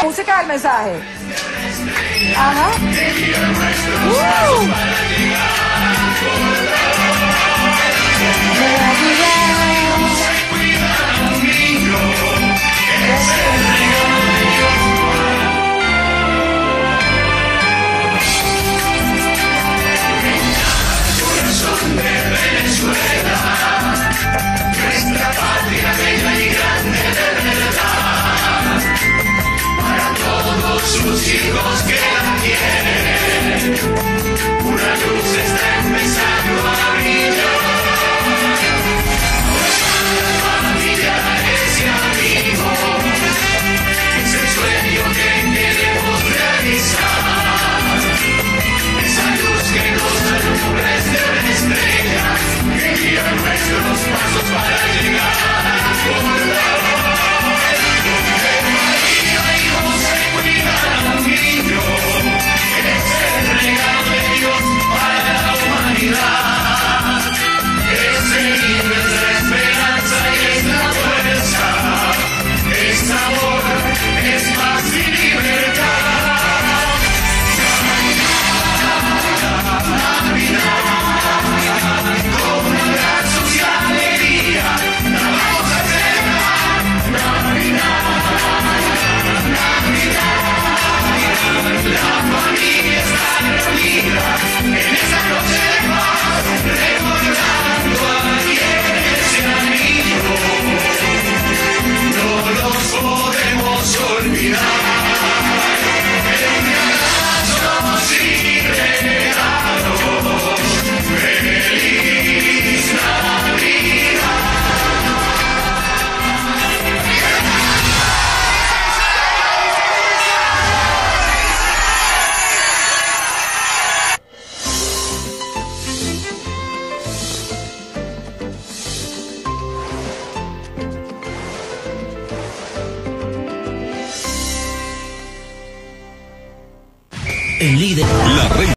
Música del mensaje. Ajá. Sus hijos que la quieren, una luz está empezando a brillar. Familiares y amigos, es el sueño que queremos realizar. Esa luz que nos alumbra es de una estrella que guía nuestros pasos para llegar a volar. El líder. La reina.